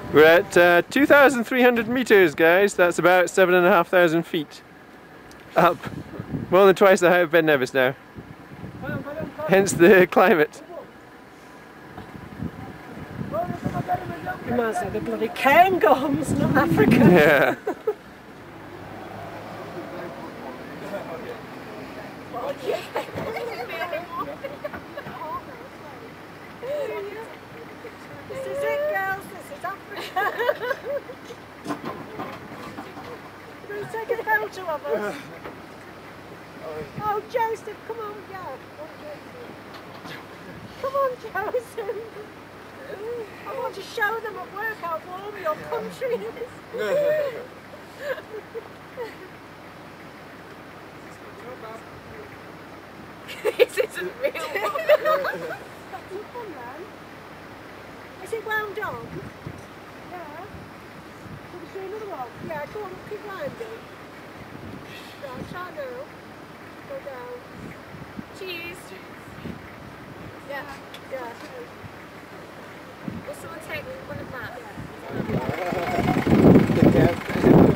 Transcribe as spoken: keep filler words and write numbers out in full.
We're at uh, two thousand three hundred meters, guys. That's about seven and a half thousand feet up. More than twice the height of Ben Nevis now. Hence the climate. You might say the bloody Cairngorms, not Africa. Yeah. This is it, girls. This is Africa. Can you take a photo of us? Oh, Joseph, come on, yeah. Come on, Joseph. I want to show them at work how warm your country is. This isn't real. That's some fun, man. Is it wound on? Yeah. Can we see another one? Yeah, go on, keep winding. Go on, try now. Go down. Cheese. Yeah. Yeah. Will someone take one of that? Yeah.